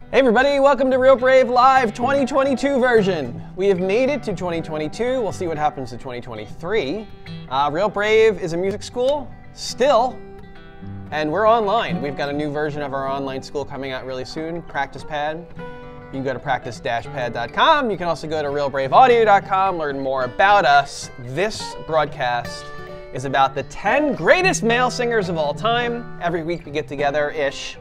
Hey everybody, welcome to Real Brave Live 2022 version. We have made it to 2022. We'll see what happens to 2023. Real Brave is a music school, still, and we're online. We've got a new version of our online school coming out really soon, Practice Pad. You can go to practice-pad.com. You can also go to realbraveaudio.com, learn more about us. This broadcast is about the 10 greatest male singers of all time. Every week we get together-ish.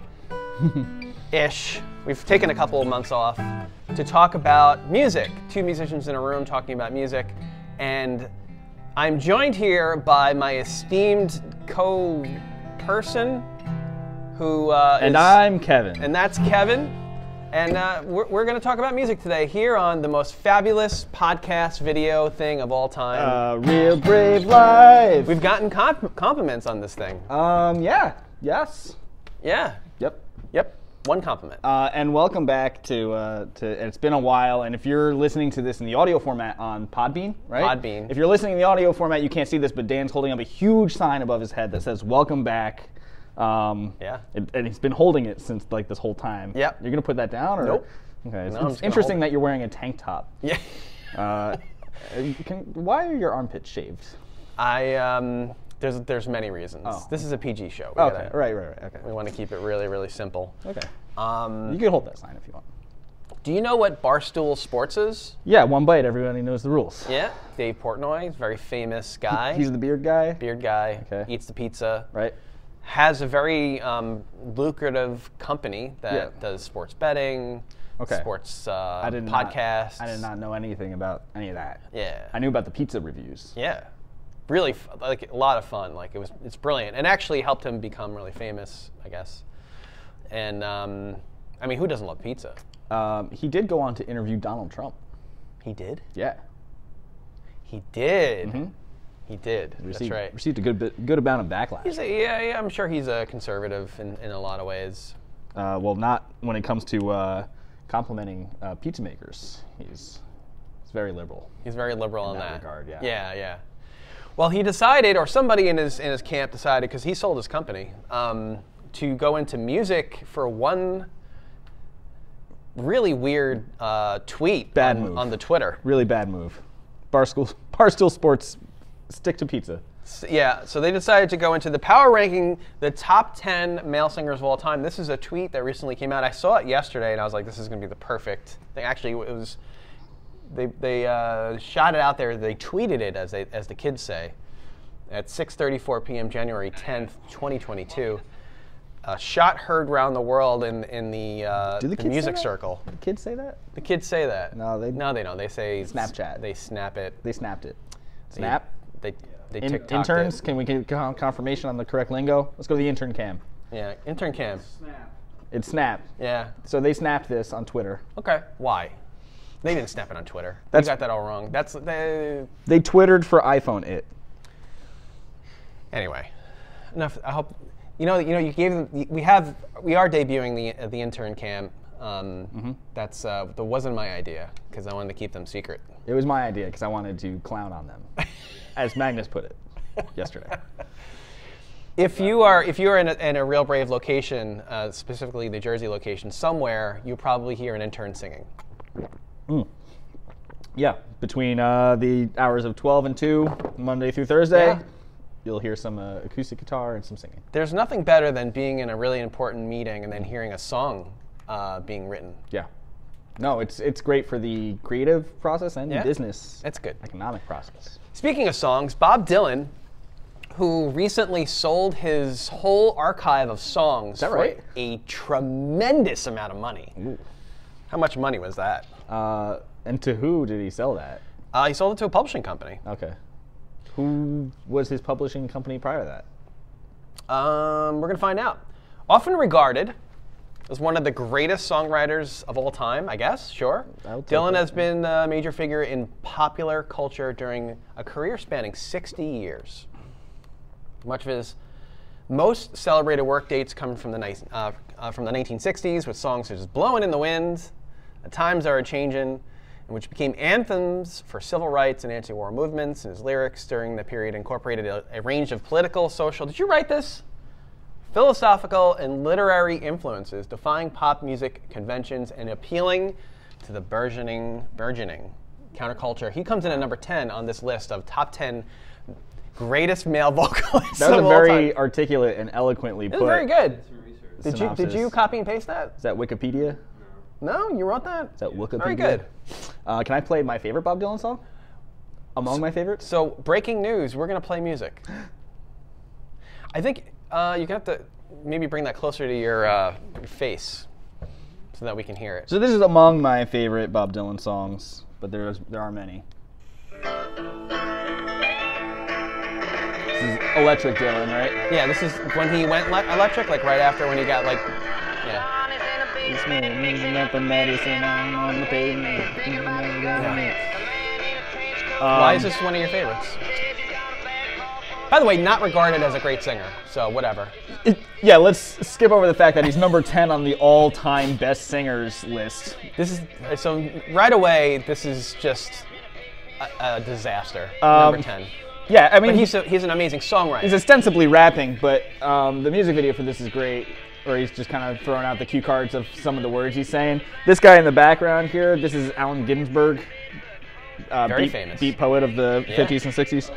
We've taken a couple of months off to talk about music. Two musicians in a room talking about music. And I'm joined here by my esteemed co-person who And I'm Kevin. And that's Kevin. And we're going to talk about music today here on the most fabulous podcast video thing of all time. Real Brave Live. We've gotten compliments on this thing. Yeah. Yes. Yeah. Yep. One compliment. And welcome back to it's been a while, and if you're listening to this in the audio format on Podbean, right? Podbean. If you're listening in the audio format, you can't see this, but Dan's holding up a huge sign above his head that says, welcome back. Yeah. And he's been holding it since like this whole time. Yep. You're going to put that down? Or? Nope. Okay. No, It's interesting that you're wearing a tank top. Yeah. Why are your armpits shaved? There's many reasons. Oh. This is a PG show. Okay, right, okay. We want to keep it really, really simple. Okay. You can hold that sign if you want. Do you know what BarStool Sports is? Yeah, one bite, everybody knows the rules. Yeah, Dave Portnoy, very famous guy. He's the beard guy? Beard guy, Okay. Eats the pizza. Right. Has a very lucrative company that does sports betting, sports podcasts. I did not know anything about any of that. Yeah. I knew about the pizza reviews. Yeah. Really, like a lot of fun. Like it's brilliant, and actually helped him become really famous, I guess. And I mean, who doesn't love pizza? He did go on to interview Donald Trump. He did. Yeah. He did. Mm-hmm. He did. That's right. Received a good amount of backlash. Yeah. I'm sure he's a conservative in a lot of ways. Well, not when it comes to complimenting pizza makers. He's very liberal. He's very liberal in that regard. Yeah. Yeah. Well, he decided, or somebody in his camp decided, because he sold his company, to go into music for one really weird tweet on the Twitter. Really bad move. Barstool Sports, stick to pizza. Yeah, so they decided to go into the power ranking, the top 10 male singers of all time. This is a tweet that recently came out. I saw it yesterday, and I was like, this is going to be the perfect thing. Actually, it was... They shot it out there. They tweeted it, as the kids say, at 6:34 p.m. January 10th, 2022. Shot heard around the world in the music circle. Do the kids say that? The kids say that. No, they don't. They say Snapchat. They snap it. They snapped it. Snap. They TikToked interns. it. Can we get confirmation on the correct lingo? Let's go to the intern cam. Yeah, intern cam. Snap. It's snap. Yeah. So they snapped this on Twitter. Okay. Why? They didn't snap it on Twitter. You got that all wrong. They twittered for iPhone it. Anyway, enough. I hope you gave them. We are debuting the intern cam. That wasn't my idea because I wanted to keep them secret. It was my idea because I wanted to clown on them, as Magnus put it yesterday. If you are in a Real Brave location, specifically the Jersey location, somewhere you probably hear an intern singing. Yeah, between the hours of 12 and 2, Monday through Thursday, you'll hear some acoustic guitar and some singing. There's nothing better than being in a really important meeting and then hearing a song being written. Yeah. No, it's great for the creative process and the business. It's good. Economic process. Speaking of songs, Bob Dylan, who recently sold his whole archive of songs for a tremendous amount of money. Ooh. How much money was that? And to who did he sell that? He sold it to a publishing company. Okay. Who was his publishing company prior to that? We're going to find out. Often regarded as one of the greatest songwriters of all time, I guess, sure. Dylan has been a major figure in popular culture during a career spanning 60 years. Much of his most celebrated work dates come from the 1960s with songs such as Blowin' in the Wind, The Times Are A-Changin', which became anthems for civil rights and anti-war movements, and his lyrics during the period incorporated a range of political, social... Did you write this? philosophical and literary influences, defying pop music conventions and appealing to the burgeoning counterculture. He comes in at number 10 on this list of top 10 greatest male vocalists. That was of a all very time. articulate and eloquently put. It was very good. Synopsis. Did you copy and paste that? Is that Wikipedia? No, you wrote that? Is that Wikipedia? Very good. Can I play my favorite Bob Dylan song? Among my favorites? So, breaking news, we're going to play music. I think you're going to have to maybe bring that closer to your face so that we can hear it. So this is among my favorite Bob Dylan songs, but there are many. This is Electric Dylan, right? Yeah, this is when he went electric, like right after when he got like, yeah. This means nothing medicine on the pavement. Why is this one of your favorites? By the way, not regarded as a great singer, so whatever. Yeah, let's skip over the fact that he's number 10 on the all-time best singers list. This is so right away. This is just a disaster. Number 10. Yeah, I mean, But he's an amazing songwriter. he's ostensibly rapping, but the music video for this is great, where he's just kind of throwing out the cue cards of some of the words he's saying. This guy in the background here, this is Allen Ginsberg, Very famous. beat poet of the 50s and 60s.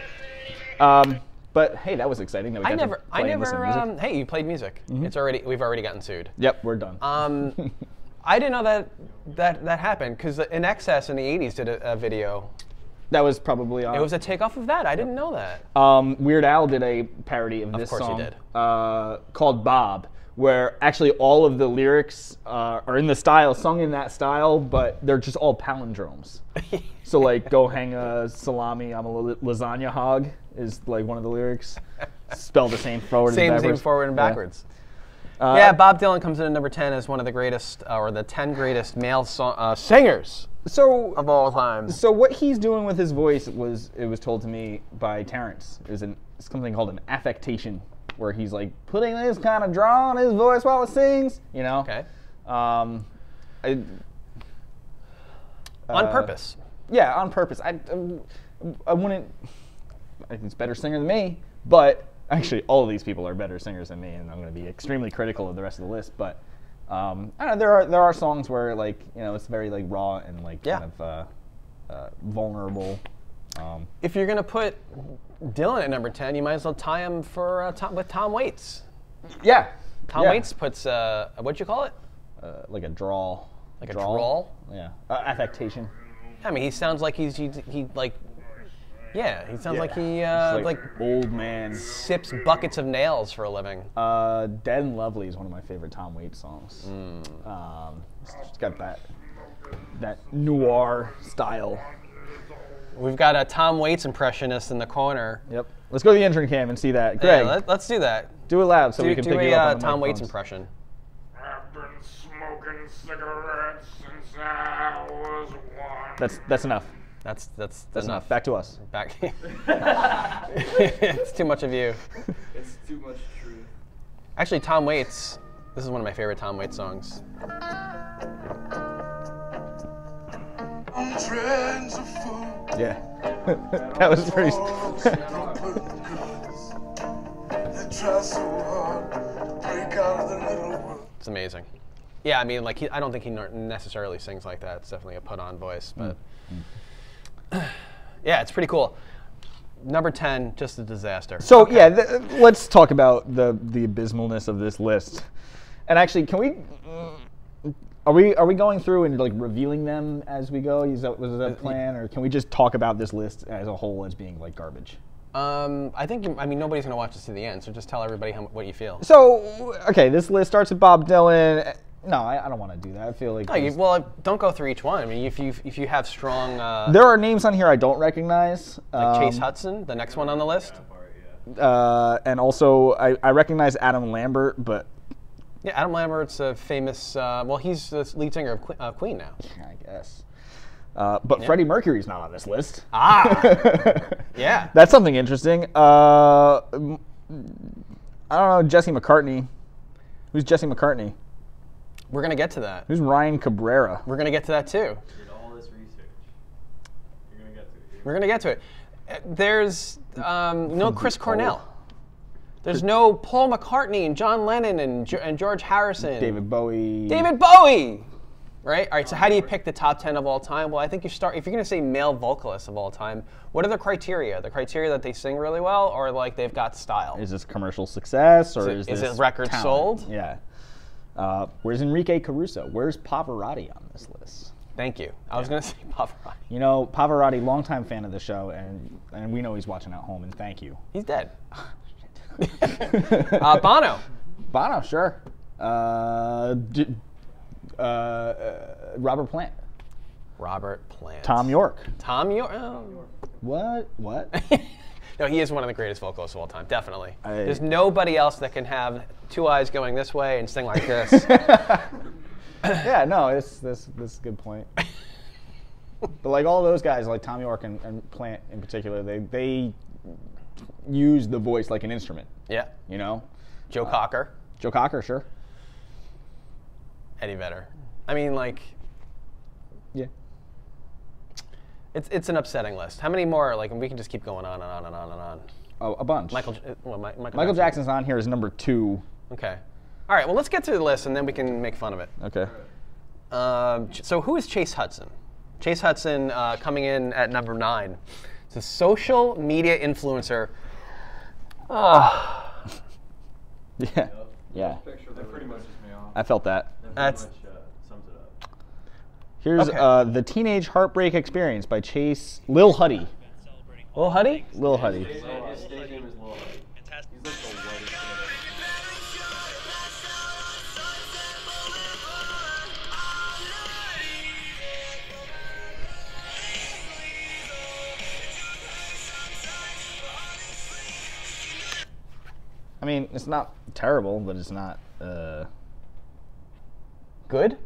But hey, that was exciting. That we got to play and listen to music. Hey, you played music. Mm-hmm. We've already gotten sued. Yep, we're done. I didn't know that happened because In Excess in the '80s did a video. That was probably on. It was a takeoff of that. I didn't know that. Weird Al did a parody of this course he song did. Called Bob, where actually all of the lyrics are in the style, sung in that style, but they're just all palindromes. So like, go hang a salami, I'm a lasagna hog is like one of the lyrics. Spelled the same forward and backwards. Same forward and backwards. Yeah, Bob Dylan comes in at number 10 as one of the greatest, or the 10 greatest male singers of all time. So what he's doing with his voice was told to me by Terrence, is something called an affectation, where he's like putting this kind of draw on his voice while it sings, you know? Okay. On purpose. Yeah, on purpose. I wouldn't. I think he's a better singer than me, but actually, all of these people are better singers than me, and I'm going to be extremely critical of the rest of the list. But I don't know. There are songs where like it's very like raw and like kind of vulnerable. If you're going to put Dylan at number 10, you might as well tie him with Tom Waits. Yeah. Tom Waits puts what'd you call it? Like a drawl. Like a drawl? Yeah. Affectation. I mean, he sounds like he sounds like he like old man sips buckets of nails for a living. Dead and Lovely is one of my favorite Tom Waits songs. It's got that noir style. We've got a Tom Waits impressionist in the corner. Yep. Let's go to the intern cam and see that. Greg, let's do that. Do it loud so we can pick it up on the Tom Waits microphones. impression. I've been smoking cigarettes since I was one. That's enough. That's That's enough. Back to us. Back. It's too much of you. It's too much truth. Actually, Tom Waits. This is one of my favorite Tom Waits songs. Yeah. That was pretty. It's amazing. Yeah, I mean, like I don't think he necessarily sings like that. It's definitely a put-on voice, but yeah, it's pretty cool. Number 10, just a disaster. So Okay. yeah, let's talk about the abysmalness of this list. And actually, can we? Are we going through and like revealing them as we go? Was that a plan, or can we just talk about this list as a whole as being like garbage? I think nobody's gonna watch this to the end, so just tell everybody what you feel. So okay, this list starts with Bob Dylan. No, I don't want to do that. I feel like Don't go through each one. I mean, if you have strong, there are names on here I don't recognize. like Chase Hudson, the next one on the list. And also I recognize Adam Lambert, but Yeah, Adam Lambert's a famous. Well, he's the lead singer of Queen now. I guess. But Freddie Mercury's not on this list. Yeah. That's something interesting. I don't know, Jesse McCartney. Who's Jesse McCartney? We're gonna get to that. Who's Ryan Cabrera? We're gonna get to that too. Did all this research. You're gonna get to it. We're gonna get to it. There's Chris Cornell. There's no Paul McCartney and John Lennon and George Harrison. David Bowie. David Bowie! Right? All right, so how do you pick the top 10 of all time? Well, I think you start, if you're going to say male vocalists of all time, what are the criteria? The criteria that they sing really well, or like they've got style? Is this commercial success, or is this it record talent? sold? Yeah. Where's Enrique Caruso? Where's Pavarotti on this list? Thank you. I was going to say Pavarotti. You know, Pavarotti, longtime fan of the show, and we know he's watching at home, and thank you. He's dead. Bono. Bono, sure. Robert Plant. Robert Plant. Tom York. Tom York. Oh. What? No, he is one of the greatest vocalists of all time, definitely. There's nobody else that can have two eyes going this way and sing like this. Yeah, no, this is a good point. But like all those guys, like Tom York and Plant in particular, they use the voice like an instrument. Yeah. You know? Joe Cocker. Joe Cocker, sure. Eddie Vedder. I mean, like... Yeah. It's an upsetting list. How many more? Like, we can just keep going on and on and on and on. Oh, a bunch. Michael Jackson's on here as number 2. Okay. All right, well, let's get to the list, and then we can make fun of it. Okay. So who is Chase Hudson? Chase Hudson coming in at number 9. It's a social media influencer. Yeah. Yeah. That pretty much is me off. I felt that. That's... Sums it up. Here's The Teenage Heartbreak Experience by Lil Huddy. Lil Huddy? Lil Huddy. His stage name is Lil Huddy. He's like the whitest kid. I mean, it's not terrible, but it's not good.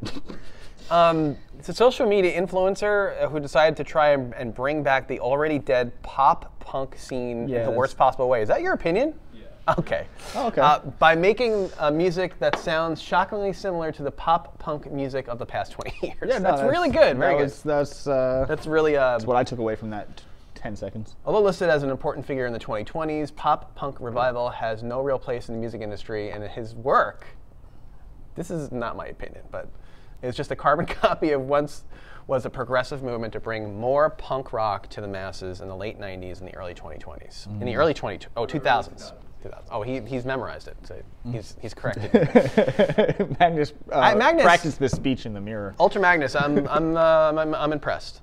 It's a social media influencer who decided to try and bring back the already dead pop punk scene in the worst possible way. Is that your opinion? Yeah. Okay. Oh, okay. By making music that sounds shockingly similar to the pop punk music of the past 20 years. Yeah, no, that's really good. Very good. That's really. That's what I took away from that 10 seconds. Although listed as an important figure in the 2020s, pop punk revival has no real place in the music industry, and his work, this is not my opinion, but it's just a carbon copy of once was a progressive movement to bring more punk rock to the masses in the late 90s and the early 2020s. In the early 2000s. Oh, he's memorized it, so he's corrected. Magnus practiced this speech in the mirror. Ultra Magnus, I'm impressed.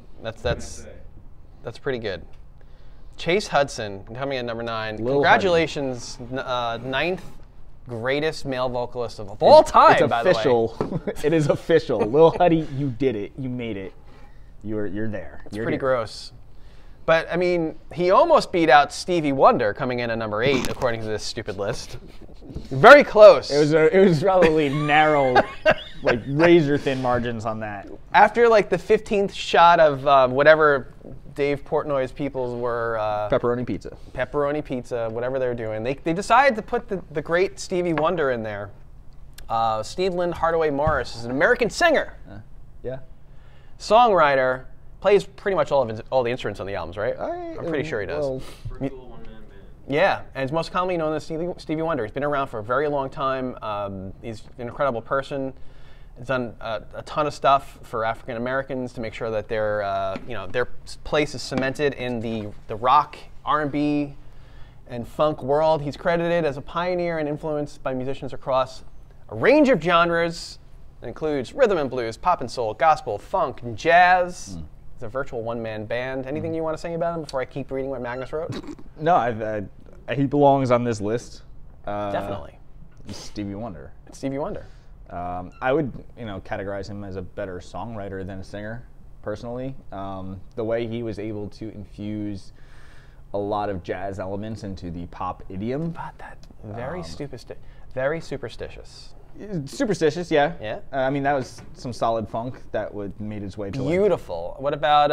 That's pretty good. Chase Hudson coming in at number 9. Congratulations, 9th greatest male vocalist of all time. It's by the way. official. It is official. Lil Huddy, you did it. You made it. You're there. It's pretty gross. But I mean, he almost beat out Stevie Wonder coming in at number 8, according to this stupid list. Very close. It was probably narrow, like razor thin margins on that. After like the 15th shot of whatever Dave Portnoy's peoples were... Pepperoni pizza. Pepperoni pizza, whatever they were doing. They decided to put the great Stevie Wonder in there. Steve Lynn Hardaway Morris is an American singer. Yeah. Songwriter. Plays pretty much all the instruments on the albums, right? I'm pretty sure he does. Cool one-man band. Yeah, and he's most commonly known as Stevie Wonder. He's been around for a very long time. He's an incredible person. He's done a ton of stuff for African Americans to make sure that their place is cemented in the rock, R&B, and funk world. He's credited as a pioneer and influenced by musicians across a range of genres. It includes rhythm and blues, pop and soul, gospel, funk, and jazz. It's a virtual one-man band. Anything you want to say about him before I keep reading what Magnus wrote? No, he belongs on this list. Definitely. Stevie Wonder. It's Stevie Wonder. I would, categorize him as a better songwriter than a singer, personally. The way he was able to infuse a lot of jazz elements into the pop idiom. But that very superstitious. Superstitious, yeah. Yeah. I mean, that was some solid funk that made its way to Beautiful. What about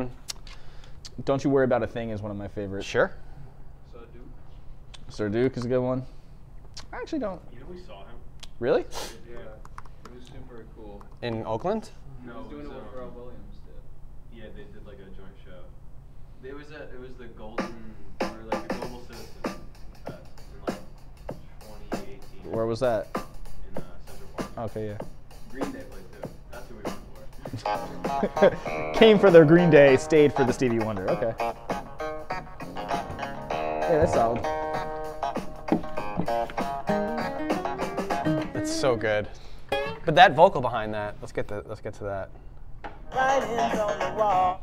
Don't You Worry About a Thing is one of my favorites. Sure. Sir Duke is a good one. I actually don't. You know, we saw him. Really? Yeah. It was super cool. In Oakland? No, He was doing it with Pharrell Williams, too. Yeah, they did like a joint show. It was the golden, or like the global citizen fest in like Where was that? in Central Park. Okay, yeah. Green Day played too. That's who we went for. Came for their Green Day, stayed for the Stevie Wonder. Okay. Yeah, that's solid. It's so good. But that vocal behind that, let's get to that. Writings on the wall.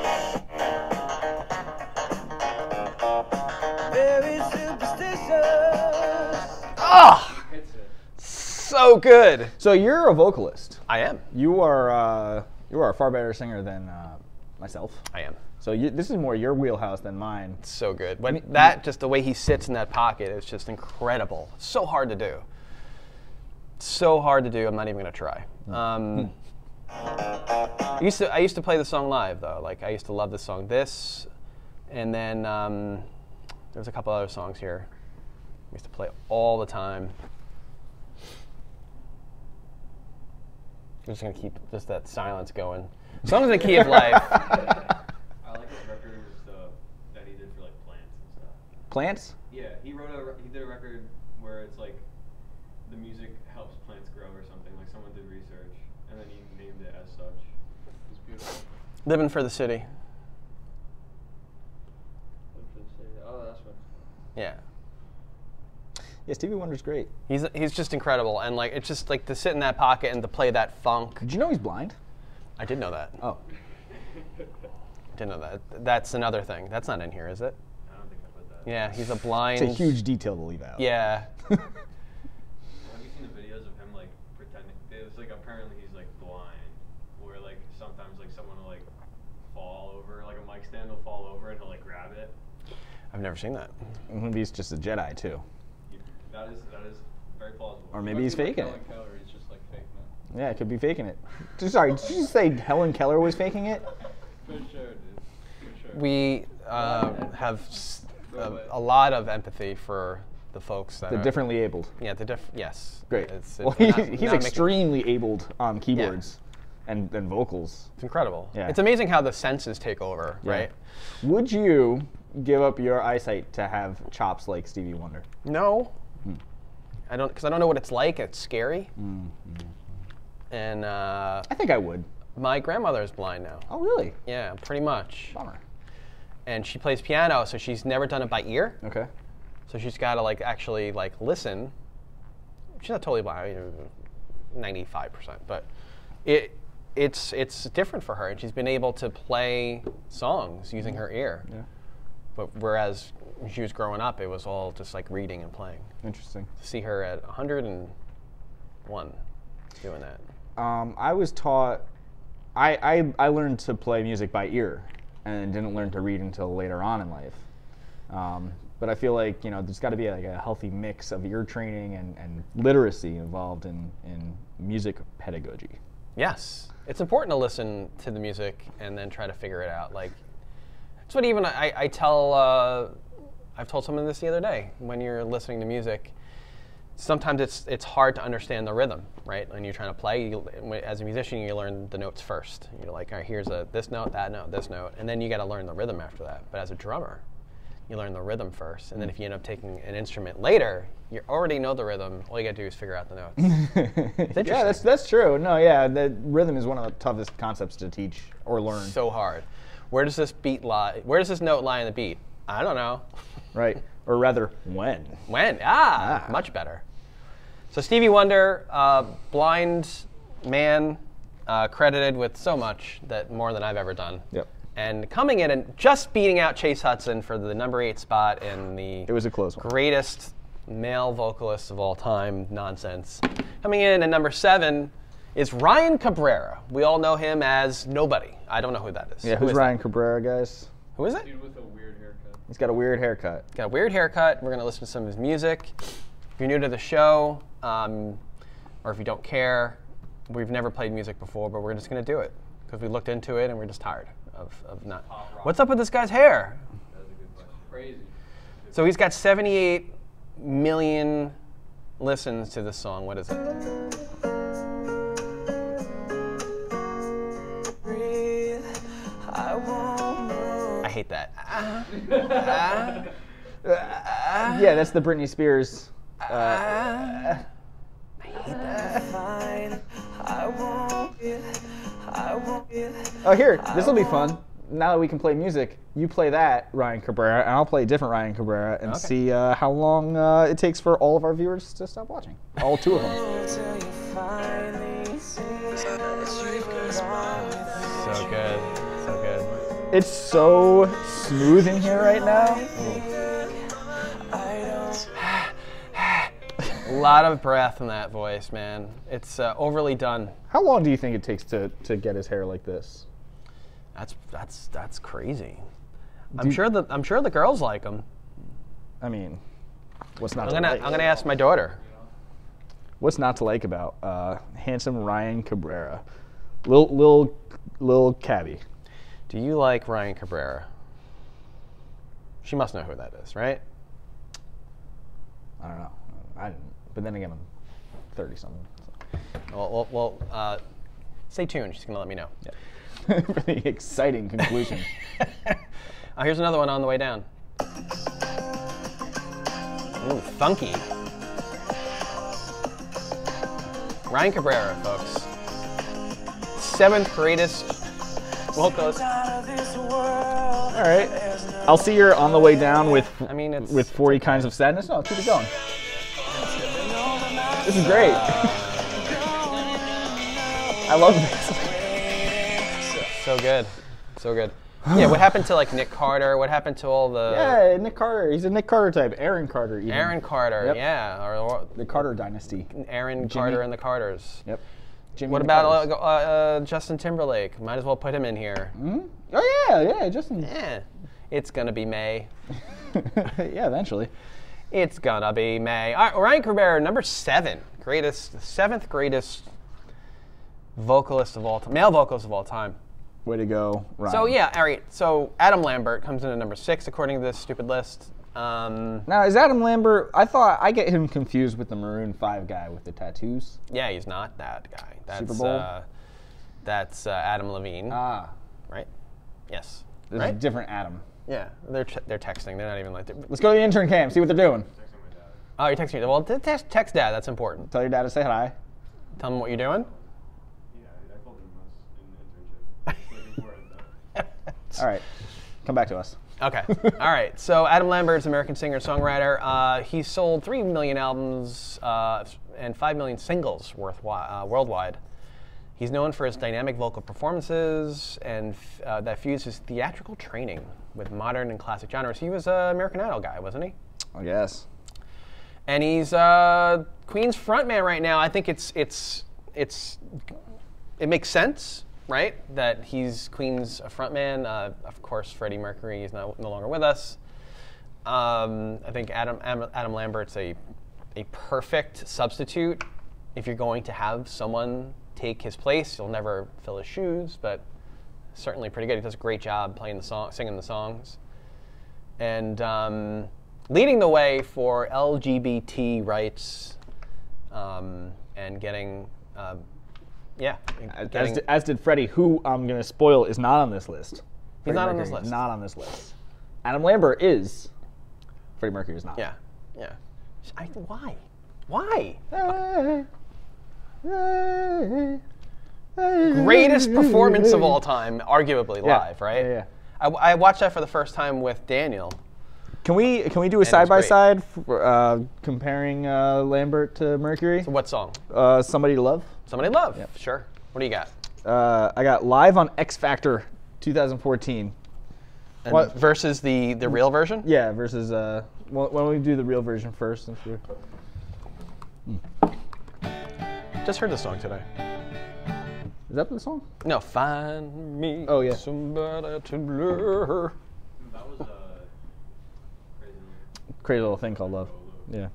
Very superstitious. Oh, so good. So you're a vocalist. I am. You are a far better singer than myself. I am. So this is more your wheelhouse than mine. It's so good. But that, just the way he sits in that pocket is just incredible. So hard to do. So hard to do. I'm not even gonna try. I used to play the song live though. Like I used to love the song. This, and then there's a couple other songs here. I used to play all the time. I'm just gonna keep just that silence going. Songs in the key of life. I like his record that he did for like plants and stuff. Plants? Yeah, he did a record where it's like the music helps plants grow or something. Like someone did research and then he named it as such. It's beautiful. Living for the city. Oh, that's what. Yeah. Yeah, Stevie Wonder's great. He's just incredible, and like it's just like to sit in that pocket and to play that funk. Did you know he's blind? I did know that. Oh. Didn't know that. That's another thing. That's not in here, is it? I don't think I put that. Yeah, he's a blind. It's a huge detail to leave out. Yeah. Have you seen the videos of him like pretending? It's like apparently he's like blind, where like sometimes like someone will like fall over, like a mic stand will fall over and he'll like grab it. I've never seen that. Maybe he's just a Jedi too. That is very plausible. Or maybe he's faking it. Helen Keller, he's just like faking it. Yeah, it could be faking it. Sorry, did you say Helen Keller was faking it? For sure, dude. For sure. We have a lot of empathy for the folks that The are differently abled. Yeah, yes. Great. It's Well, not he's making- extremely abled on keyboards and vocals. It's incredible. Yeah. It's amazing how the senses take over, Yeah. right? Would you give up your eyesight to have chops like Stevie Wonder? No. I don't, because I don't know what it's like. It's scary. And I think I would. my grandmother is blind now. Oh, really? Yeah, pretty much. Bummer. And she plays piano, so she's never done it by ear. Okay. So she's got to like actually like listen. She's not totally blind, 95%, but it's different for her, and she's been able to play songs using her ear. Yeah. But whereas when she was growing up, it was all just like reading and playing. Interesting. To see her at 101 doing that. I was taught. I learned to play music by ear, and didn't learn to read until later on in life. But I feel like there's got to be like a healthy mix of ear training and literacy involved in music pedagogy. Yes, it's important to listen to the music and then try to figure it out. Like, that's what even I tell. I've told someone this the other day. When you're listening to music, sometimes it's hard to understand the rhythm, right? When you're trying to play, as a musician, you learn the notes first. You're like, all right, here's this note, that note, this note, and then you got to learn the rhythm after that. But as a drummer, you learn the rhythm first, and then if you end up taking an instrument later, you already know the rhythm. All you got to do is figure out the notes. Yeah, that's true. No, yeah, the rhythm is one of the toughest concepts to teach or learn. So hard. Where does this beat lie? Where does this note lie in the beat? I don't know. Right, or rather, when? When? Much better. So Stevie Wonder, blind man, credited with so much, that more than I've ever done. Yep. And coming in and just beating out Chase Hudson for the number 8 spot in the It was a close one. greatest male vocalist of all time nonsense. Coming in at number 7 is Ryan Cabrera. We all know him as Nobody. I don't know who that is. Yeah, Who who's is Ryan Cabrera, guys? that? Who is it? Dude with a weird haircut. He's got a weird haircut. Got a weird haircut. We're going to listen to some of his music. If you're new to the show, or if you don't care, we've never played music before, but we're just going to do it because we looked into it and we're just tired of not. What's up with this guy's hair? That's a good question. Crazy. So he's got 78 million listens to this song. What is it? Breathe, I won't move. I hate that. Yeah, that's the Britney Spears. Oh, here, this will be fun. Now that we can play music, you play that Ryan Cabrera, and I'll play a different Ryan Cabrera, and see how long it takes for all of our viewers to stop watching. All two of them. So good. So good. It's so smooth in here right now. A lot of breath in that voice, man. It's overly done. How long do you think it takes to get his hair like this? That's crazy. I'm sure the girls like him. I mean, what's not I'm to like? gonna ask my daughter. What's not to like about handsome Ryan Cabrera? Lil Cabby. Do you like Ryan Cabrera? She must know who that is, right? I don't know. I didn't. But then again, I'm 30-something. So. Well, stay tuned. She's gonna let me know. Yeah. For the exciting conclusion. Here's another one on the way down. Ooh, funky. Ryan Cabrera, folks. 7th greatest vocalist. All right. I'll see you're on the way down with 40 kinds of sadness. No, keep it going. This is great. I love this. So good. So good. Yeah, what happened to like Nick Carter? What happened to all the... Yeah, Nick Carter. He's a Nick Carter type. Aaron Carter even. Aaron Carter, Yep. yeah. Or The Carter dynasty. Aaron Carter and the Carters. Yep. Jimmy What and the Carters. about Justin Timberlake? Might as well put him in here. Hmm? Oh, yeah, Justin. Yeah. It's gonna be May. Yeah, eventually. It's gonna be May. All right, Ryan Cabrera, number 7. Seventh greatest vocalist of all time. Male vocalist of all time. Way to go, Ryan. So yeah, all right. So Adam Lambert comes in at number 6 according to this stupid list. Now, is Adam Lambert, I get him confused with the Maroon 5 guy with the tattoos. Yeah, he's not that guy. That's, Super Bowl? That's Adam Levine. Ah. Right? Yes. There's right? a different Adam. Yeah, they're texting. They're not even like... Let's go to the intern cam, see what they're doing. Oh, you're texting me. Well, text Dad. That's important. Tell your dad to say hi. Tell him what you're doing. Yeah, I told him I was in the internship. Looking for it though. All right, come back to us. Okay. All right. So Adam Lambert's an American singer-songwriter. He sold 3 million albums and 5 million singles worldwide. He's known for his dynamic vocal performances and that fuse his theatrical training with modern and classic genres. He was an American Idol guy, wasn't he? I guess. And he's Queen's frontman right now. I think it makes sense, right? That he's Queen's frontman. Of course, Freddie Mercury is no longer with us. I think Adam Lambert's a perfect substitute if you're going to have someone take his place. He'll never fill his shoes, but certainly pretty good. He does a great job playing the song, singing the songs, and leading the way for LGBT rights and getting, As did Freddie, who I'm going to spoil is not on this list. He's not on Mercury this list. is not on this list. Adam Lambert is. Freddie Mercury is not. Yeah. Why? Why? Greatest performance of all time, arguably live, right? Yeah. I watched that for the first time with Daniel. Can we do a side by side comparing Lambert to Mercury? So what song? Somebody to Love. Somebody Love. Yep. Sure. What do you got? I got Live on X Factor 2014. And versus the real version? Yeah, versus. Why don't we do the real version first? Since we're... Just heard this song today. Is that the song? No, find me somebody to love. That was Crazy Little Thing Called Love. Yeah.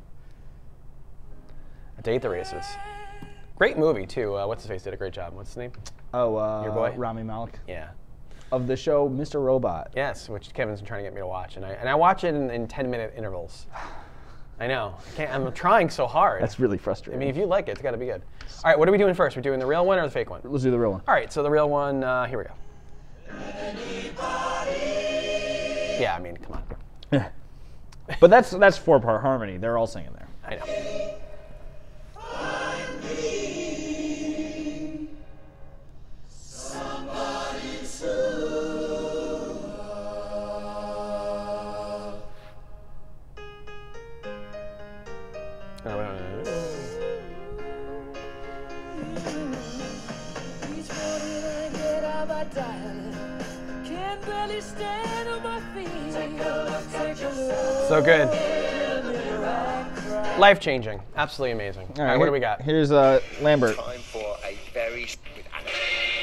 Date the Races. Great movie too. What's his face did a great job. What's his name? Oh, your boy Rami Malek. Yeah. Of the show Mr. Robot. Yes, which Kevin's been trying to get me to watch, and I watch it in 10-minute intervals. I know. I'm trying so hard. That's really frustrating. I mean, if you like it, it's got to be good. All right, what are we doing first? We're doing the real one or the fake one? Let's do the real one. All right, so the real one. Here we go. Yeah, I mean, come on. But that's 4-part harmony. They're all singing there. I know. Each morning I get out my dial. Can't barely stand on my feet. Take a look. So good. Life changing. Absolutely amazing. All right, what do we got? Here's Lambert. Time for a very stupid anecdote.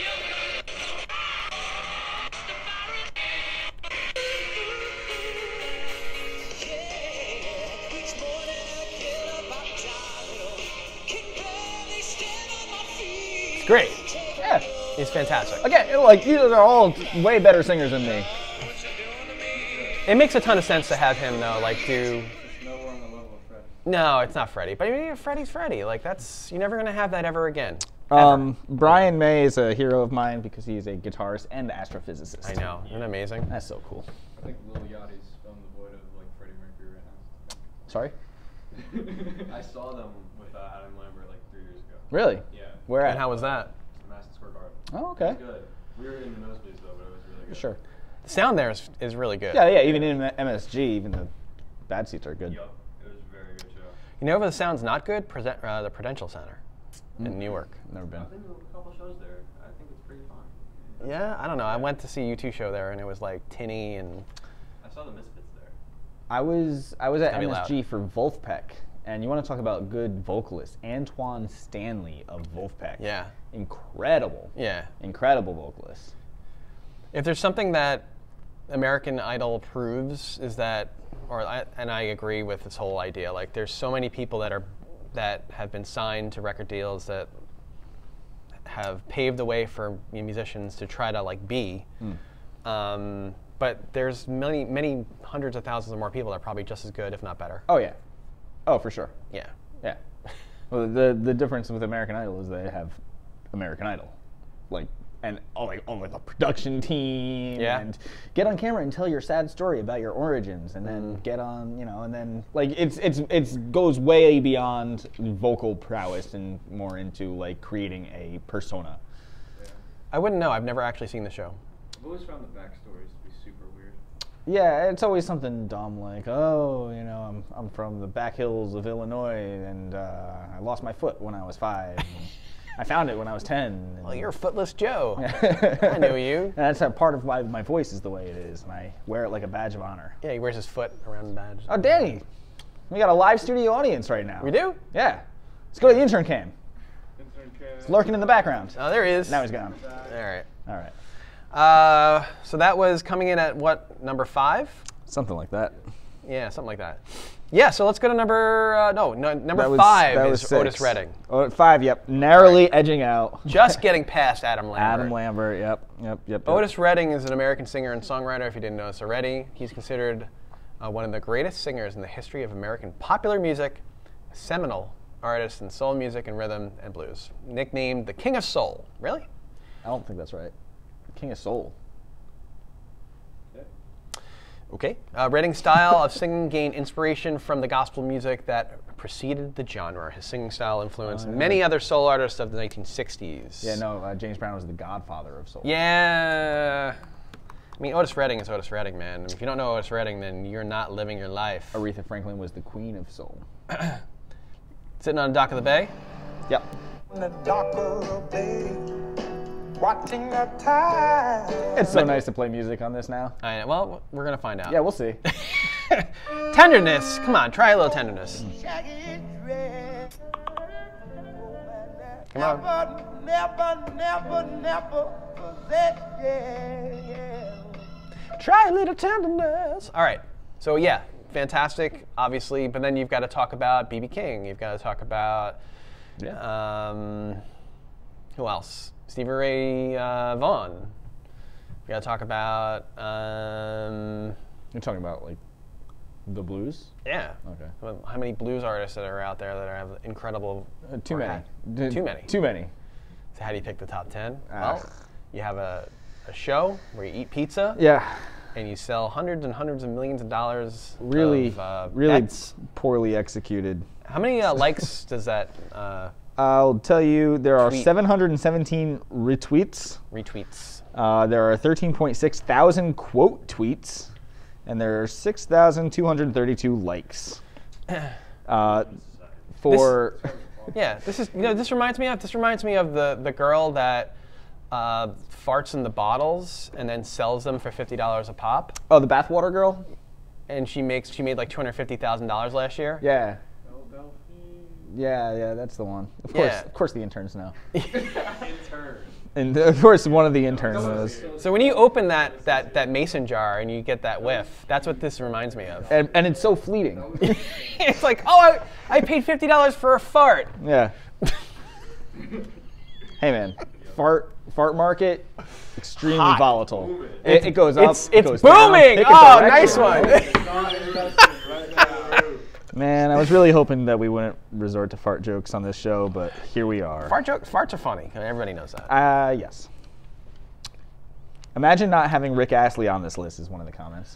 It's great. Yeah. He's fantastic. Again, like these are all way better singers than me. It makes a ton of sense to have him though, like do. It's nowhere on the level of Fred. No, it's not Freddie. But I mean, Freddie's Freddie. Like you're never gonna have that ever again. Ever. Brian May is a hero of mine because he's a guitarist and astrophysicist. I know. Isn't that amazing? That's so cool. I think Lil Yachty's filling the void of like Freddie Mercury right Sorry? now. I saw them with Adam Lambert like 3 years ago. Really? Yeah. Where at? And how was that? Madison Square Garden. Oh, It okay. was good. We were in the nosebleeds though, but it was really good. Sure. The sound there is really good. Yeah, even in MSG, even the bad seats are good. Yup. It was a very good show. You know where the sound's not good? The Prudential Center in Newark. Never been. I've been to a couple shows there. I think it's pretty fun. Yeah, I don't know. I went to see U2 show there, and it was like tinny and. I saw the Misfits there. I was at gotta be loud. MSG for Wolfpack, and you want to talk about good vocalists? Antoine Stanley of Wolfpack. Yeah. Incredible. Yeah. Incredible vocalist. If there's something that American Idol proves is that, and I agree with this whole idea. Like, there's so many people that have been signed to record deals that have paved the way for musicians to try to like be. But there's many hundreds of thousands of more people that are probably just as good, if not better. Oh yeah. Oh, for sure. Yeah. Yeah. Well, the difference with American Idol is they have American Idol, like all the production team, Yeah. and get on camera and tell your sad story about your origins, and then get on, and then like it's goes way beyond vocal prowess and more into like creating a persona. I wouldn't know. I've never actually seen the show. I've always found the backstories to be super weird. Yeah, it's always something dumb like, I'm from the back hills of Illinois, and I lost my foot when I was 5. And I found it when I was 10. And Well, you're Footless Joe. I knew you. And that's a part of why my voice is the way it is, and I wear it like a badge of honor. Yeah, he wears his foot around the badge. Oh, Danny, we got a live studio audience right now. We do? Yeah. Let's go to the intern cam. Intern It's lurking in the background. Oh, there he is. Now he's gone. All right. All right. So that was coming in at what, number 5? Something like that. Yeah, something like that. Yeah, so let's go to number number That was- 5 that is was Otis 6. Redding. 5, yep. Narrowly edging out. Just getting past Adam Lambert. Adam Lambert, yep. Otis Redding is an American singer and songwriter, if you didn't know this already. He's considered one of the greatest singers in the history of American popular music, a seminal artist in soul music and rhythm and blues. Nicknamed the King of Soul. Really? I don't think that's right. King of Soul. Okay. Redding's style of singing gained inspiration from the gospel music that preceded the genre. His singing style influenced many other soul artists of the 1960s. Yeah, no, James Brown was the godfather of soul. Yeah. I mean, Otis Redding is Otis Redding, man. If you don't know Otis Redding, then you're not living your life. Aretha Franklin was the queen of soul. Sitting on the dock of the bay? Yep. In the dark of the bay, watching the tide. It's so nice to play music on this now. Well, we're going to find out. Yeah, we'll see. Tenderness. Come on, try a little tenderness. Shaggy red. Come on. Never possess, yeah. Try a little tenderness. All right. So, yeah, fantastic, obviously. But then you've got to talk about B.B. King. You've got to talk about, who else? Stevie Ray Vaughan. You got to talk about, You're talking about, like, the blues? yeah. Okay. Well, how many blues artists that are out there that have incredible? Too or many. had- Too many. Too many. So how do you pick the top 10? Ah. Well, you have a show where you eat pizza. Yeah. And you sell hundreds and hundreds of millions of dollars. Really of, really bets. poorly executed. How many likes does that I'll tell you, there are Tweet. 717 retweets. retweets? There are 13.6 thousand quote tweets, and there are 6,232 likes. For Yeah, this is this reminds me of the girl that farts in the bottles and then sells them for $50 a pop, oh, the bathwater girl. and she made like $250,000 last year. Yeah. Yeah, that's the one. Of course, the interns know. Intern. And of course, one of the interns knows. So when you open that mason jar and you get that whiff, that's what this reminds me of. And it's so fleeting. It's like, oh, I paid $50 for a fart. Yeah. Hey man, fart market, extremely Hot. volatile. It goes up. It's it goes down. booming. Pick a Oh, direction. nice one. Man, I was really hoping that we wouldn't resort to fart jokes on this show, but here we are. Farts are funny. Everybody knows that. Yes. Imagine not having Rick Astley on this list is one of the comments.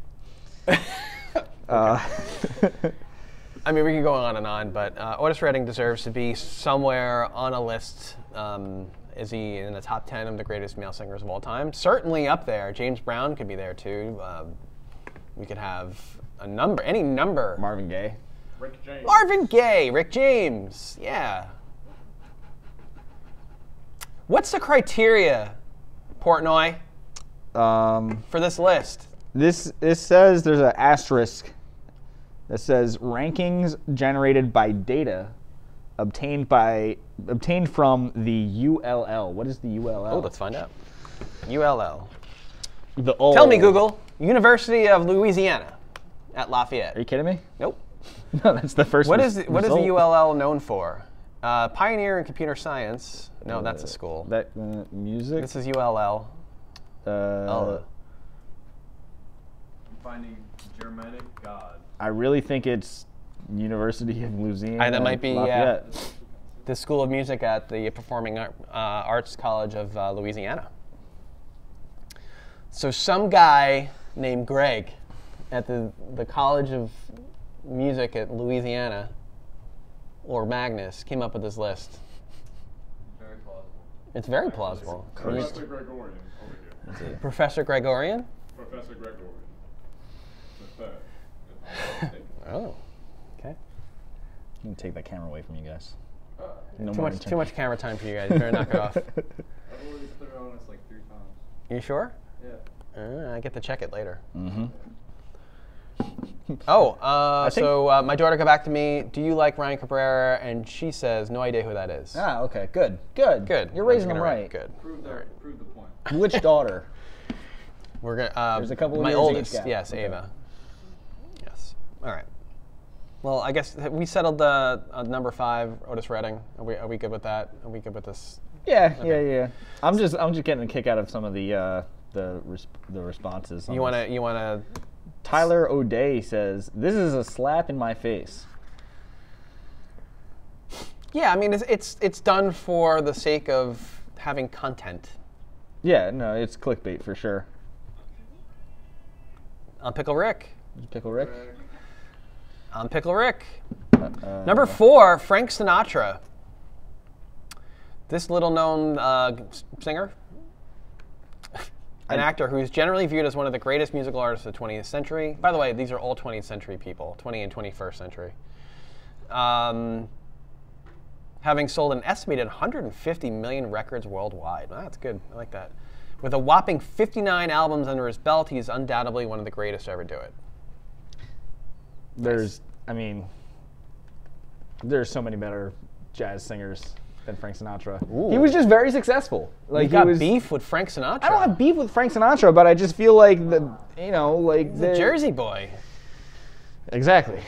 I mean, we can go on and on, but Otis Redding deserves to be somewhere on a list. Is he in the top 10 of the greatest male singers of all time? Certainly up there. James Brown could be there too. We could have any number. Marvin Gaye. Rick James. Marvin Gaye, Rick James, yeah. What's the criteria, Portnoy, for this list? This says there's an asterisk that says rankings generated by data obtained from the ULL. What is the ULL? Oh, let's find out. ULL. Tell me, Google. University of Louisiana at Lafayette. Are you kidding me? Nope. No, that's the first. What is the result. ULL known for? Pioneer in computer science. No, that's a school. That music. This is ULL. I'm finding Germanic God. I really think it's University of Louisiana. That might be Lafayette. the School of Music at the Performing Arts College of Louisiana. So some guy named Greg at the College of Music at Louisiana, or Magnus, came up with this list. Very plausible. It's very plausible. Professor Gregorian over here. Professor Gregorian? Professor Gregorian. The third. if I'm not mistaken. Oh, okay. I'm gonna take that camera away from you guys. No Too more too much camera time for you guys. You better knock it off. I've already put it on us like 3 times. You sure? Yeah. I get to check it later. Mm-hmm. Oh, so my daughter got back to me. Do you like Ryan Cabrera? And she says, no idea who that is. Ah, okay, good. Good. You're raising I'm them gonna right. Good. Prove the point. Which daughter? We're gonna. There's a couple of my years oldest. age gap. Yes, Okay. Ava. Yes. All right. Well, I guess have we settled the number 5, Otis Redding. Are we good with that? Are we good with this? Yeah. I'm just getting a kick out of some of the responses. You wanna? Tyler O'Day says, "This is a slap in my face." Yeah, I mean it's done for the sake of having content. Yeah, no, it's clickbait for sure. I'm Pickle Rick. Pickle Rick. I'm Pickle Rick. Number 4, Frank Sinatra. This little-known singer, an actor who's generally viewed as one of the greatest musical artists of the 20th century. By the way, these are all 20th century people, 20th and 21st century. Having sold an estimated 150 million records worldwide. Wow, that's good. I like that. With a whopping 59 albums under his belt, he's undoubtedly one of the greatest to ever do it. There's so many better jazz singers than Frank Sinatra. Ooh. He was just very successful. Like you got beef with Frank Sinatra. I don't have beef with Frank Sinatra, but I just feel like the Jersey boy. Exactly.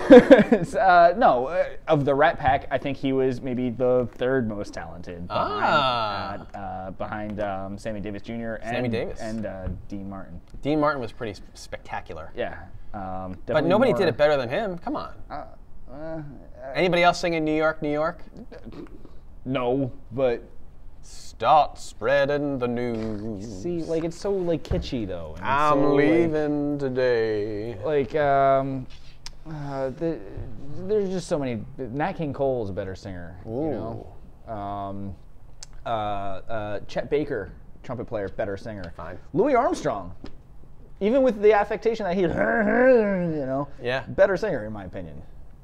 Of the Rat Pack, I think he was maybe the 3rd most talented behind Sammy Davis Jr. and Dean Martin. Dean Martin was pretty spectacular. Yeah. But nobody did it better than him. Come on. Anybody else singing New York, New York? No, but start spreading the news. See, like it's so like kitschy though. And I'm so, leaving today. Like There's just so many. Nat King Cole is a better singer. You know. Chet Baker, trumpet player, better singer. Fine. Louis Armstrong, even with the affectation that he, you know, better singer in my opinion.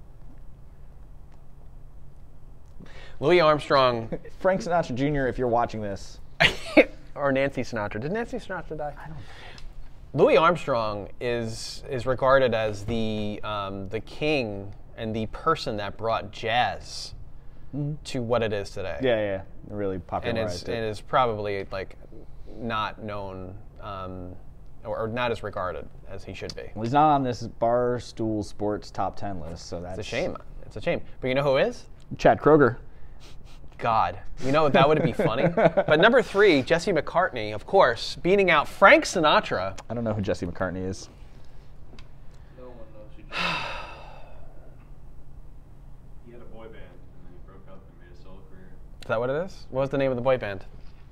Louis Armstrong. Frank Sinatra Jr., if you're watching this. Or Nancy Sinatra. Did Nancy Sinatra die? I don't know. Louis Armstrong is regarded as the king and the person that brought jazz to what it is today. Yeah, really popularized and is probably like not known or not as regarded as he should be. Well, he's not on this Barstool Sports top 10 list, so that's a shame. It's a shame. But you know who is? Chad Kroeger. God, you know that would be funny. But number 3, Jesse McCartney, of course, beating out Frank Sinatra. I don't know who Jesse McCartney is. No one knows who Jesse He had a boy band, and then he broke up and made a solo career. Is that what it is? What was the name of the boy band?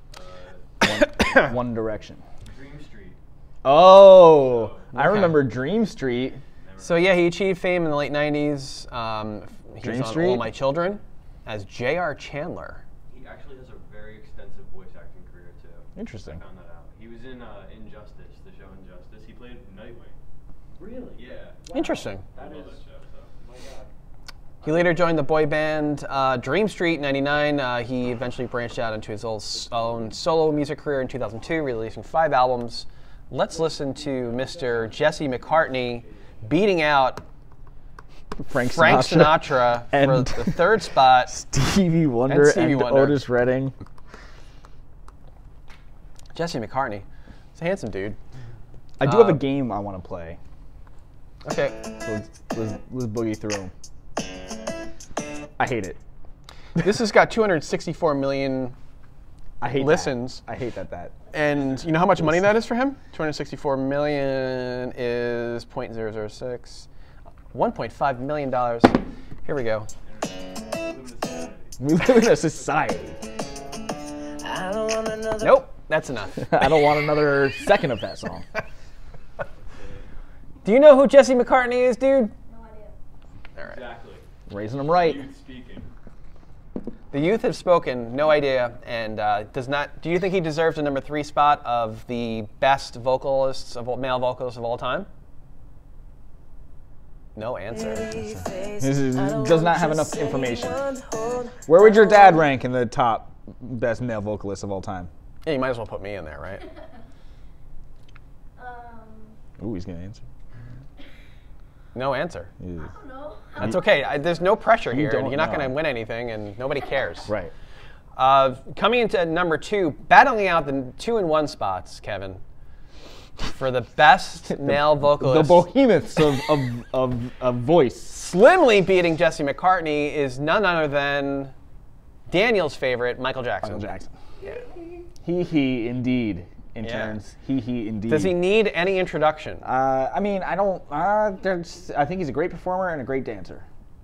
One Direction. Dream Street. Oh, I remember Dream Street. So yeah, he achieved fame in the late 90s. He was on All My Children as J.R. Chandler. He actually has a very extensive voice acting career too. Interesting. I found that out. He was in Injustice, the show Injustice. He played Nightwing. Really? Yeah. Wow. Interesting. I love that show. So. Oh my God. He later joined the boy band Dream Street in '99. He eventually branched out into his own solo music career in 2002, releasing 5 albums. Let's listen to Mr. Jesse McCartney beating out Frank Sinatra for the 3rd spot. Stevie Wonder and Otis Redding. Jesse McCartney. He's a handsome dude. I do have a game I want to play. Okay. So let's boogie through them. I hate it. This has got 264 million listens. I hate that. And you know how much money that is for him? 264 million is 0.006. $1.5 million. Here we go. We live in a society. Nope, that's enough. I don't want another second of that song. Do you know who Jesse McCartney is, dude? No idea. All right. Exactly. Raising them right. Youth speaking. The youth have spoken, no idea, and does not. Do you think he deserves the number 3 spot of the best vocalists male vocalists of all time? No answer. Does not have enough information. Where would your dad rank in the top best male vocalists of all time? Yeah, you might as well put me in there, right? Ooh, he's gonna answer. No answer. I don't know. That's okay. There's no pressure here. don't You're not know. going to win anything, and nobody cares. Right. Coming into number 2, battling out the 2 and 1 spots, Kevin, for the best male vocalist. The behemoths of voice. Slimly beating Jesse McCartney is none other than Daniel's favorite, Michael Jackson. Michael Jackson. Yeah. He indeed. Interns. He indeed. Does he need any introduction? I mean, I don't. I think he's a great performer and a great dancer.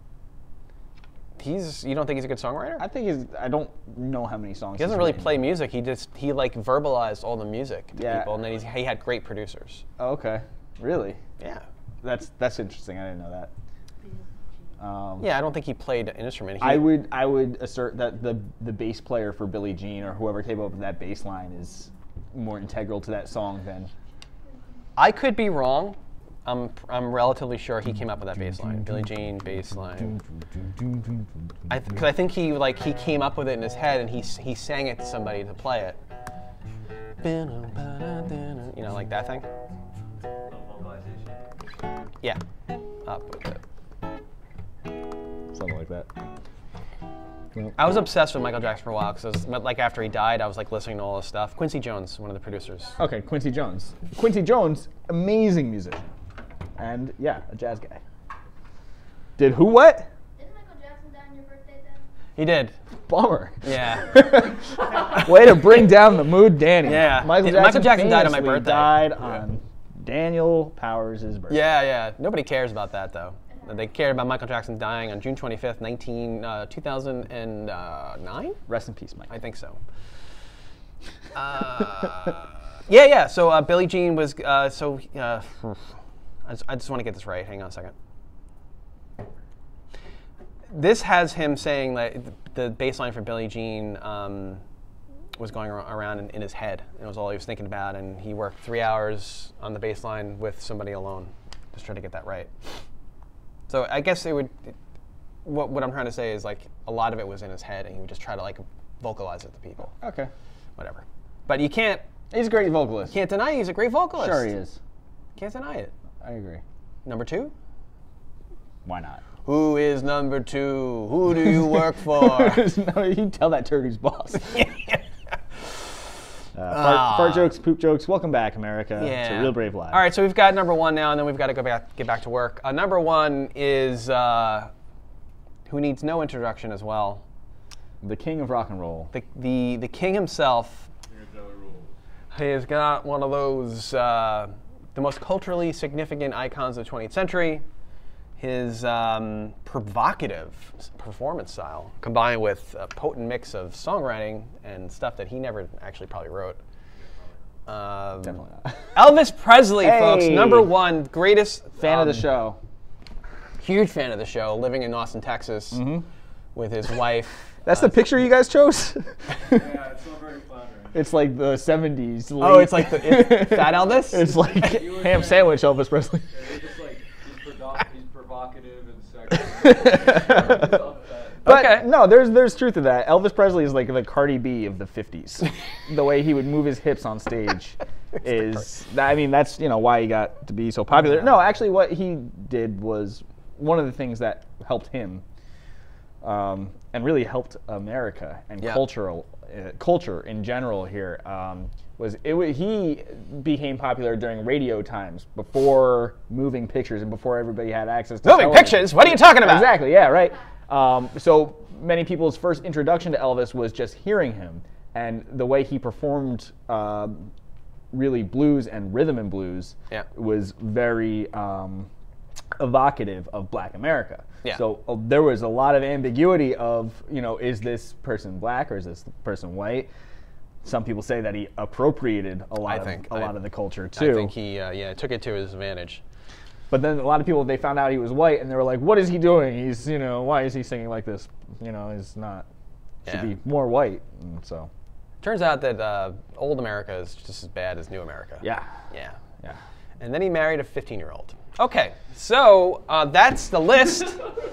You don't think he's a good songwriter? I think I don't know how many songs. He doesn't really play music. He like verbalized all the music to people, and then he had great producers. Oh, okay. Really? Yeah. That's interesting. I didn't know that. Yeah, I don't think he played an instrument. I would assert that the bass player for Billie Jean or whoever came up with that bass line is more integral to that song than. I could be wrong. I'm relatively sure he came up with that bass line. Billie Jean bass line. Because I think he came up with it in his head and he sang it to somebody to play it. You know, like that thing. Yeah. Up with it. Something like that. I was obsessed with Michael Jackson for a while because like after he died, I was like listening to all his stuff. Quincy Jones, one of the producers. Okay, Quincy Jones. Quincy Jones, amazing musician, and yeah, a jazz guy. Did who what? Didn't Michael Jackson die on your birthday then? He did. Bummer. Yeah. Way to bring down the mood, Danny. Yeah. Michael Jackson died on my famously birthday. Died on Daniel Powers' birthday. Yeah. Nobody cares about that though. They cared about Michael Jackson dying on June 25th, 2009? Rest in peace, Mike. I think so. Yeah. So Billie Jean was, I just want to get this right. Hang on a second. this has him saying that the bass line for Billie Jean was going around in his head. It was all he was thinking about, and he worked 3 hours on the bass line with somebody alone, just trying to get that right. So I guess it would. What I'm trying to say is like a lot of it was in his head, and he would just try to like vocalize it to people. Okay. Whatever. But you can't. He's a great vocalist. Can't deny he's a great vocalist. Sure he is. Can't deny it. I agree. Number 2. Why not? Who is number 2? Who do you work for? No, you tell that turd who's boss. Fart jokes, poop jokes. Welcome back, America, to Real Brave Live. All right, so we've got number 1 now, and then we've got to get back to work. Number 1 is who needs no introduction as well. The king of rock and roll. The king himself. He's got one of those the most culturally significant icons of the 20th century. His provocative performance style, combined with a potent mix of songwriting and stuff that he never actually probably wrote. Definitely not. Elvis Presley, folks, number 1, greatest fan of the show. Huge fan of the show, living in Austin, Texas, with his wife. That's the picture you guys chose? Yeah, it's not very flattering. It's like the 70s. Oh, it's like it's Fat Elvis? It's like ham sandwich Elvis Presley. Yeah, he's just like, he's provocative and sexy. But Okay. no, there's truth to that. Elvis Presley is like the Cardi B of the 50s. The way he would move his hips on stage is, I mean, that's why he got to be so popular. No, actually, what he did was one of the things that helped him, and really helped America and culture in general here. He became popular during radio times, before moving pictures and before everybody had access to Moving television. pictures? What are you talking about? Exactly, yeah, right. So many people's first introduction to Elvis was just hearing him, and the way he performed really blues and rhythm and blues was very evocative of Black America. Yeah. So there was a lot of ambiguity of, is this person black or is this person white? Some people say that he appropriated a lot of the culture too. I think he took it to his advantage. But then a lot of people, they found out he was white, and they were like, "What is he doing? He's, why is he singing like this? He's not. Should be more white." And so, turns out that old America is just as bad as new America. Yeah. And then he married a 15-year-old. Okay, so that's the list.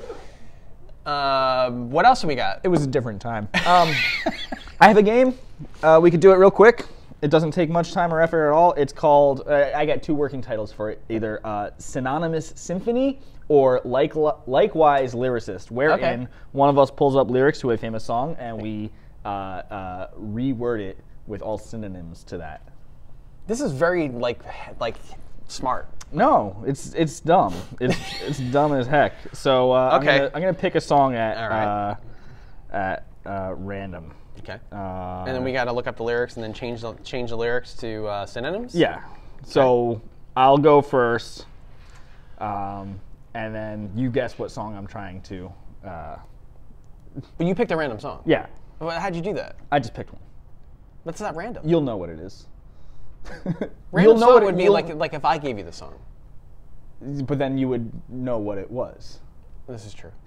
What else have we got? It was a different time. I have a game. We could do it real quick. It doesn't take much time or effort at all. It's called, I got 2 working titles for it, either Synonymous Symphony or Likewise Lyricist, wherein one of us pulls up lyrics to a famous song and we reword it with all synonyms to that. This is very like smart. No, it's dumb. It's dumb as heck. So I'm gonna pick a song at random. Okay. And then we got to look up the lyrics and then change the lyrics to synonyms? Yeah. So I'll go first, and then you guess what song I'm trying to. But you picked a random song. Yeah. Well, how'd you do that? I just picked one. That's not random. You'll know what it is. Random song would be like if I gave you the song. But then you would know what it was. This is true.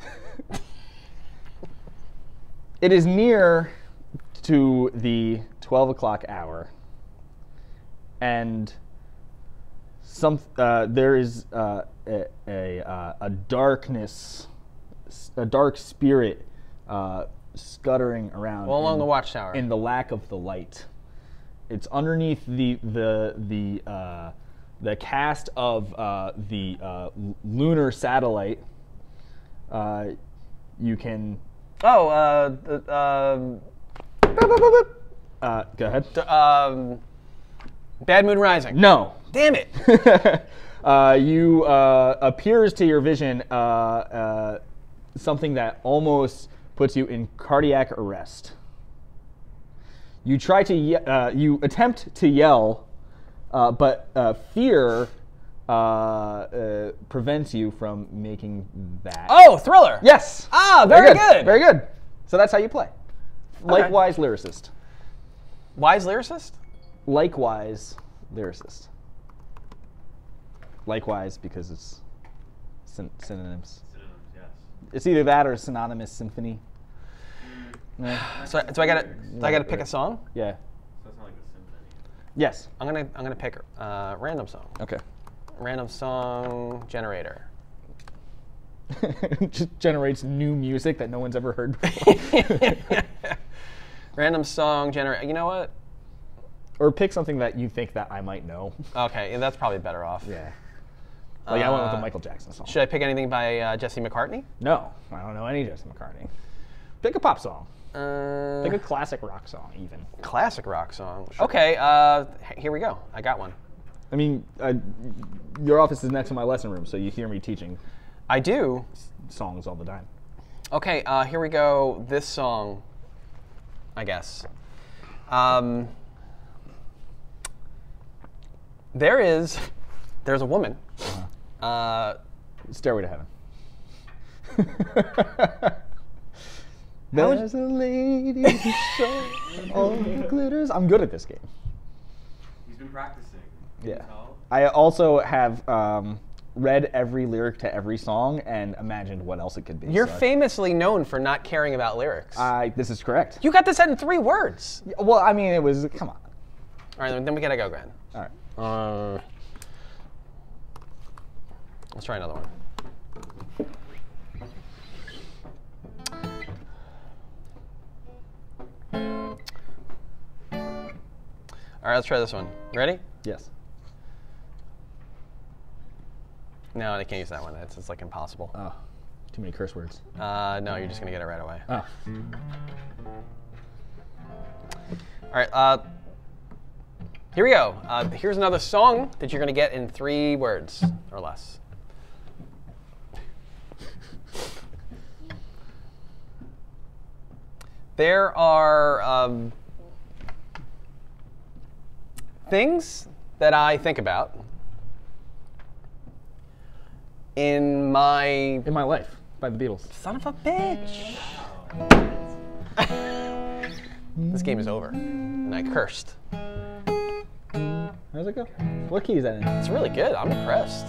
It is near to the 12 o'clock hour, and there is a darkness, a dark spirit scuttering around. Well, along the watchtower. In the lack of the light. It's underneath the cast of the lunar satellite. You can. Oh, go ahead. Bad Moon Rising. No. Damn it. You appears to your vision something that almost puts you in cardiac arrest. You try to you attempt to yell, but fear prevents you from making that. Oh, Thriller. Yes. Ah, very good. Very good. So that's how you play. Likewise, lyricist. Wise lyricist? Likewise, lyricist. Likewise, because it's synonyms. Synonyms, yes. It's either that or Synonymous Symphony. No. So I gotta pick a song. Yeah. So that's not like the symphony. Yes. I'm gonna pick a random song. Okay. Random song generator. Just generates new music that no one's ever heard before. Random song generator. You know what? Or pick something that you think that I might know. Okay, yeah, that's probably better off. Yeah. Like I went with a Michael Jackson song. Should I pick anything by Jesse McCartney? No, I don't know any Jesse McCartney. Pick a pop song. Pick Pick a classic rock song, even. classic rock song. Okay, here we go. I got one. I mean, your office is next to my lesson room, so you hear me teaching I do. songs all the time. Okay, here we go. This song, I guess. There's a woman. Stairway to Heaven. There's a lady who shows all the glitters. I'm good at this game. He's been practicing. Yeah. Tell. I also have read every lyric to every song and imagined what else it could be. You're so famously known for not caring about lyrics. this is correct. You got this in 3 words. Well, I mean, it was, come on. All right, then we gotta go, Glenn. All right. Let's try another one. All right, let's try this one. Ready? Yes. No, I can't use that one. It's like impossible. Oh, too many curse words. No, you're just gonna get it right away. Oh. All right, here we go. Here's another song that you're gonna get in 3 words or less. There are things that I think about in my... In My Life by the Beatles. Son of a bitch! This game is over, and I cursed. How's it go? What key is that in? It's really good. I'm impressed.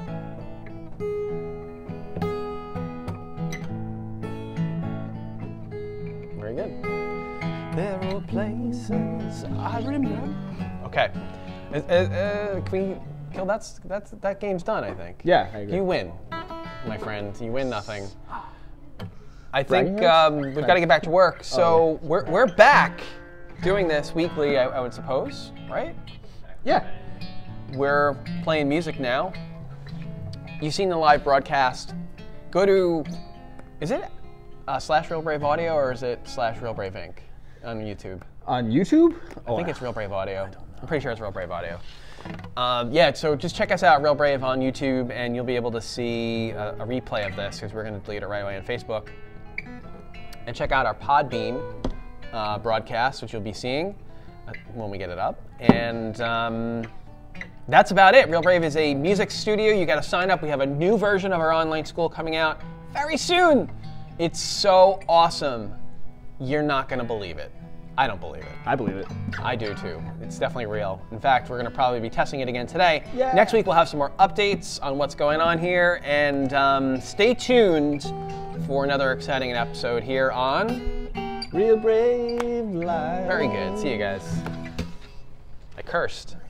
Very good. There are places I remember. Okay. Can we kill that game's done, I think. Yeah, I agree. You win, my friend. You win nothing. I think Bragging we've rights? got to get back to work. So we're back doing this weekly, I would suppose, right? Yeah. We're playing music now. You've seen the live broadcast. Go to, is it /Real Brave Audio or is it /Real Brave Inc. on YouTube? On YouTube? I think it's Real Brave Audio. I'm pretty sure it's Real Brave Audio. Yeah, so just check us out, Real Brave, on YouTube, and you'll be able to see a replay of this because we're going to delete it right away on Facebook. And check out our Podbean broadcast, which you'll be seeing when we get it up. And that's about it. Real Brave is a music studio. You got to sign up. We have a new version of our online school coming out very soon. It's so awesome. You're not going to believe it. I don't believe it. I believe it. I do too. It's definitely real. In fact, we're going to probably be testing it again today. Yeah. Next week, we'll have some more updates on what's going on here. And stay tuned for another exciting episode here on Real Brave Live. Very good. See you guys. I cursed.